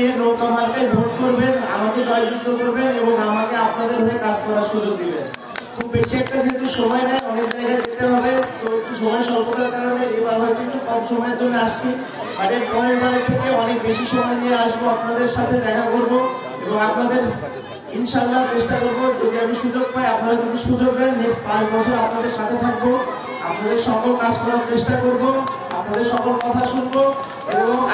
দিয়ে নৌকা মার্কায় ভোট করবেন, আমাকে জয়যুক্ত করবেন এবং আমাকে আপনাদের হয়ে কাজ করার সুযোগ দিবেন। খুব বেশি একটা যেহেতু সময় নেই, অনেক জায়গায় যেতে হবে, তো একটু সময় স্বল্পতার কারণে এবার হয়তো একটু কম সময়ের জন্য আসছি, বাট এর পরের বারের থেকে অনেক বেশি সময় নিয়ে আসবো, আপনাদের সাথে দেখা করব এবং আপনাদের ইনশাল্লাহ চেষ্টা করবো, যদি আমি সুযোগ পাই, আপনারা যদি সুযোগ দেন, নেক্সট 5 বছর আপনাদের সাথে থাকবো, আপনাদের সকল কাজ করার চেষ্টা করব, আপনাদের সকল কথা শুনবো এবং